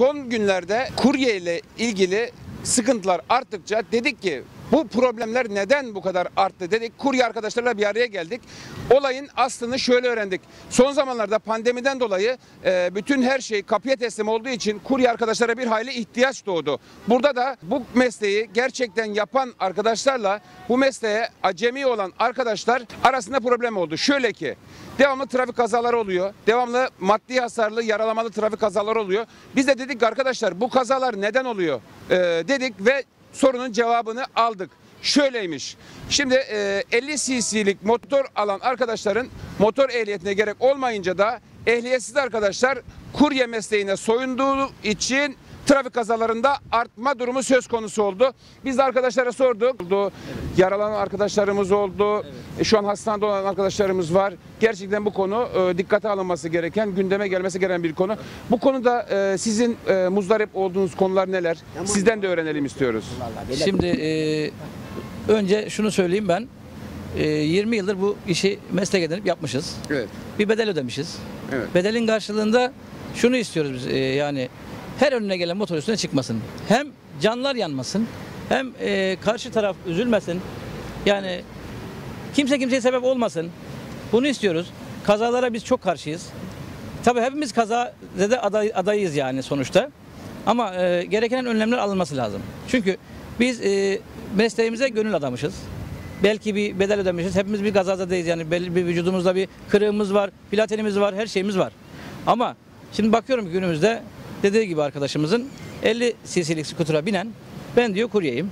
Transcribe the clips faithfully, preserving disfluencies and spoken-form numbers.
son günlerde kurye ile ilgili sıkıntılar arttıkça dedik ki bu problemler neden bu kadar arttı dedik. Kurye arkadaşlarla bir araya geldik. Olayın aslını şöyle öğrendik. Son zamanlarda pandemiden dolayı e, bütün her şey kapıya teslim olduğu için kurye arkadaşlara bir hayli ihtiyaç doğdu. Burada da bu mesleği gerçekten yapan arkadaşlarla bu mesleğe acemi olan arkadaşlar arasında problem oldu. Şöyle ki devamlı trafik kazaları oluyor. Devamlı maddi hasarlı, yaralamalı trafik kazaları oluyor. Biz de dedik ki arkadaşlar bu kazalar neden oluyor e, dedik ve sorunun cevabını aldık. Şöyleymiş. Şimdi e, elli cc'lik motor alan arkadaşların motor ehliyetine gerek olmayınca da ehliyetsiz arkadaşlar kurye mesleğine soyunduğu için trafik kazalarında artma durumu söz konusu oldu. Biz de arkadaşlara sorduk. Evet. Yaralanan arkadaşlarımız oldu. Evet. E, şu an hastanede olan arkadaşlarımız var. Gerçekten bu konu e, dikkate alınması gereken, gündeme gelmesi gereken bir konu. Bu konuda e, sizin e, muzdarip olduğunuz konular neler? Sizden de öğrenelim istiyoruz. Şimdi e, önce şunu söyleyeyim ben. E, yirmi yıldır bu işi meslek edinip yapmışız. Evet. Bir bedel ödemişiz. Evet. Bedelin karşılığında şunu istiyoruz biz e, yani her önüne gelen motor üstüne çıkmasın. Hem canlar yanmasın, hem e, karşı taraf üzülmesin. Yani kimse kimseye sebep olmasın. Bunu istiyoruz. Kazalara biz çok karşıyız. Tabii hepimiz kazada aday, adayız yani sonuçta. Ama e, gereken önlemler alınması lazım. Çünkü biz e, mesleğimize gönül adamışız. Belki bir bedel ödemişiz. Hepimiz bir kazadayız yani. Belli bir vücudumuzda bir kırığımız var, platinimiz var, her şeyimiz var. Ama şimdi bakıyorum ki günümüzde dediği gibi arkadaşımızın elli cc'lik skutura binen ben diyor kuryeyim.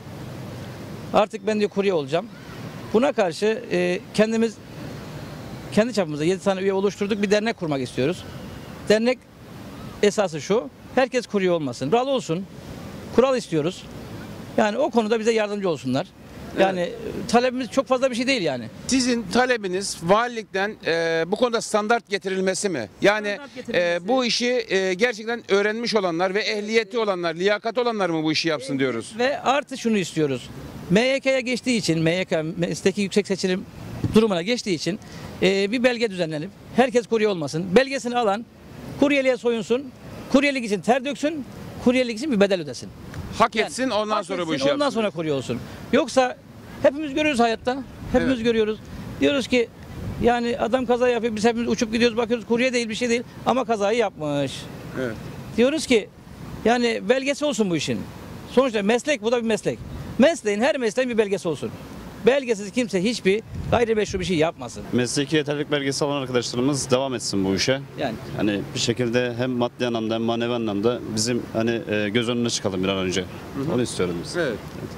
Artık ben diyor kurye olacağım. Buna karşı e, kendimiz kendi çapımızda yedi tane üye oluşturduk. Bir dernek kurmak istiyoruz. Dernek esası şu. Herkes kurye olmasın. Kural olsun. Kural istiyoruz. Yani o konuda bize yardımcı olsunlar. Yani evet. Talebimiz çok fazla bir şey değil yani. Sizin talebiniz valilikten e, bu konuda standart getirilmesi mi? Yani e, bu işi e, gerçekten öğrenmiş olanlar ve ehliyeti olanlar, liyakati olanlar mı bu işi yapsın evet. diyoruz? Ve artı şunu istiyoruz. M Y K'ya geçtiği için, M Y K mesleki yüksek seçilim durumuna geçtiği için e, bir belge düzenlenip herkes kurye olmasın. Belgesini alan kuryeliğe soyunsun, kuryelik için ter döksün, kuryelik için bir bedel ödesin. Hak etsin yani, ondan hak sonra etsin, bu işi ondan yapsın. sonra kurye olsun. Yoksa hepimiz görüyoruz hayatta. Hepimiz evet. görüyoruz. Diyoruz ki yani adam kaza yapıyor. Biz hepimiz uçup gidiyoruz bakıyoruz. Kurye değil bir şey değil. Ama kazayı yapmış. Evet. Diyoruz ki yani belgesi olsun bu işin. Sonuçta meslek bu da bir meslek. Mesleğin her mesleğin bir belgesi olsun. Belgesiz kimse hiçbir gayrimeşru bir şey yapmasın. Mesleki yeterlilik belgesi olan arkadaşlarımız devam etsin bu işe. Yani hani bir şekilde hem maddi anlamda hem manevi anlamda bizim hani göz önüne çıkalım bir an önce. Hı hı. Onu istiyoruz biz. Evet.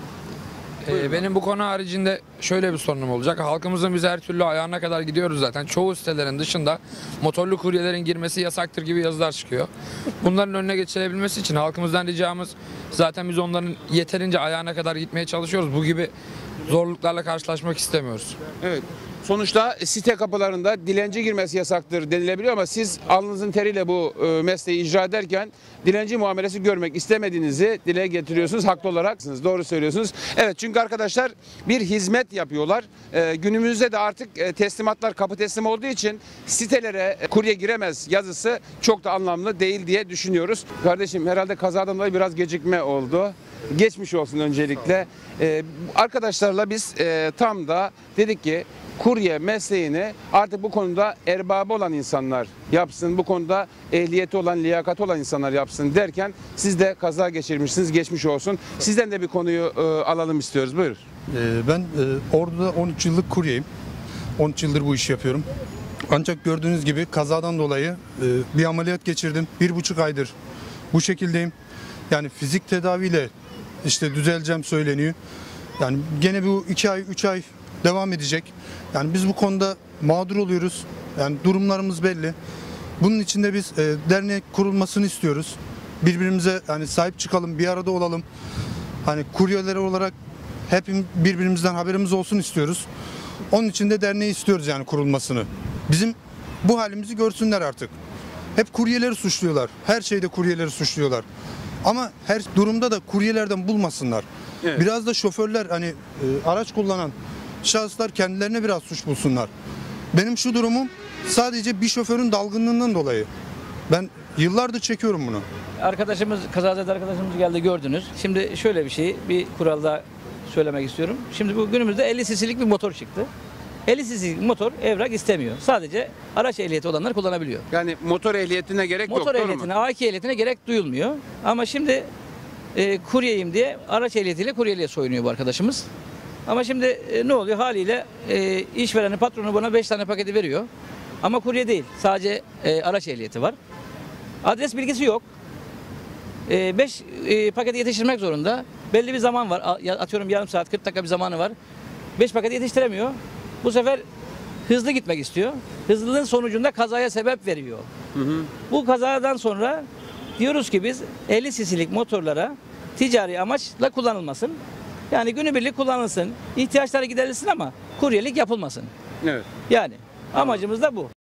Evet. Ee, benim bu konu haricinde şöyle bir sorunum olacak. Halkımızın biz her türlü ayağına kadar gidiyoruz zaten. Çoğu sitelerin dışında motorlu kuryelerin girmesi yasaktır gibi yazılar çıkıyor. Bunların önüne geçilebilmesi için halkımızdan ricamız zaten biz onların yeterince ayağına kadar gitmeye çalışıyoruz. Bu gibi zorluklarla karşılaşmak istemiyoruz. Evet. Sonuçta site kapılarında dilenci girmesi yasaktır denilebiliyor ama siz alnınızın teriyle bu mesleği icra ederken dilenci muamelesi görmek istemediğinizi dile getiriyorsunuz. Haklı olaraksınız. Doğru söylüyorsunuz. Evet, çünkü arkadaşlar bir hizmet yapıyorlar. Ee, günümüzde de artık teslimatlar kapı teslim olduğu için sitelere kurye giremez yazısı çok da anlamlı değil diye düşünüyoruz. Kardeşim herhalde kazadan dolayı biraz gecikme oldu. Geçmiş olsun öncelikle. Ee, arkadaşlarla biz e, tam da dedik ki kurye mesleğini artık bu konuda erbabı olan insanlar yapsın, bu konuda ehliyeti olan, liyakati olan insanlar yapsın derken siz de kaza geçirmişsiniz, geçmiş olsun. Sizden de bir konuyu e, alalım istiyoruz. Buyur. Ee, ben e, Ordu'da on üç yıllık kuryeyim. on üç yıldır bu işi yapıyorum. Ancak gördüğünüz gibi kazadan dolayı e, bir ameliyat geçirdim. Bir buçuk aydır bu şekildeyim. Yani fizik tedaviyle işte düzeleceğim söyleniyor. Yani gene bu iki ay, üç ay devam edecek. Yani biz bu konuda mağdur oluyoruz. Yani durumlarımız belli. Bunun için de biz e, dernek kurulmasını istiyoruz. Birbirimize yani sahip çıkalım, bir arada olalım. Hani kuryeler olarak hepimiz birbirimizden haberimiz olsun istiyoruz. Onun için de derneği istiyoruz yani kurulmasını. Bizim bu halimizi görsünler artık. Hep kuryeleri suçluyorlar. Her şeyde kuryeleri suçluyorlar. Ama her durumda da kuryelerden bulmasınlar. Evet. Biraz da şoförler hani e, araç kullanan şahıslar kendilerine biraz suç bulsunlar. Benim şu durumum sadece bir şoförün dalgınlığından dolayı. Ben Yıllardır çekiyorum bunu. Arkadaşımız, kazazede arkadaşımız geldi, gördünüz. Şimdi şöyle bir şey, bir kuralda söylemek istiyorum. Şimdi bu günümüzde elli cc'lik bir motor çıktı. elli cc'lik motor evrak istemiyor. Sadece araç ehliyeti olanlar kullanabiliyor. Yani motor ehliyetine gerek yok. Motor doğru mu? ehliyetine, A iki ehliyetine gerek duyulmuyor. Ama şimdi e, kuryeyim diye araç ehliyetiyle kuryeliğe soyunuyor bu arkadaşımız. Ama şimdi e, ne oluyor? Haliyle e, işverenin patronu buna beş tane paketi veriyor. Ama kurye değil. Sadece e, araç ehliyeti var. Adres bilgisi yok. beş e, paketi yetiştirmek zorunda. Belli bir zaman var. A- Atıyorum yarım saat, kırk dakika bir zamanı var. beş paketi yetiştiremiyor. Bu sefer hızlı gitmek istiyor. Hızlılığın sonucunda kazaya sebep veriyor. Hı hı. Bu kazadan sonra diyoruz ki biz elli cc'lik motorlara ticari amaçla kullanılmasın. Yani günübirlik kullanılsın. İhtiyaçları giderilsin ama kuryelik yapılmasın. Evet. Yani amacımız da bu.